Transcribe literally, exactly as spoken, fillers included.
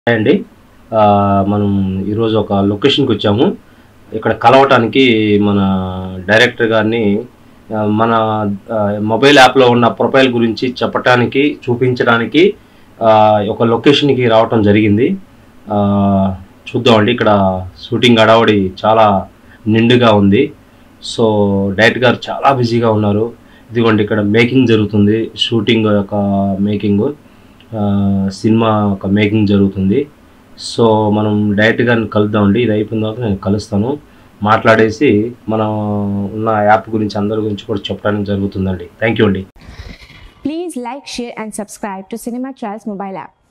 Hi అండి. ఆహ్, మనం ఈరోజు ఒక లొకేషన్‌కి వచ్చాము. ఇక్కడ కలవటానికి మన డైరెక్టర్ గారిని ఆహ్, మన ఆహ్, మొబైల్ యాప్‌లో ఉన్న ప్రొఫైల్ గురించి చెప్పటానికి, చూపించడానికి ఆహ్, ఒక లొకేషన్‌కి రావటం జరిగింది. ఆహ్, చూద్దామండి. ఇక్కడ షూటింగ్ హడావుడి చాలా నిండుగా ఉంది. సో, డైరెక్టర్ గారు చాలా బిజీగా ఉన్నారు. ఇదిగోండి ఇక్కడ మేకింగ్ జరుగుతుంది. షూటింగ్ యొక్క మేకింగు. ఆహ్, సినిమా ఒక మేకింగ్ జరుగుతుంది. సో, మనం డైరెక్టర్ గారిని కలుద్దామండి. ఇది అయిపోయిన తర్వాత నేను కలుస్తాను. మాట్లాడేసి మనం ఉన్న యాప్ గురించి అందరి గురించి కూడా చెప్పడానికి జరుగుతుందండి. థ్యాంక్ యూ అండి. Please like, share and subscribe to Cinema Trials mobile app.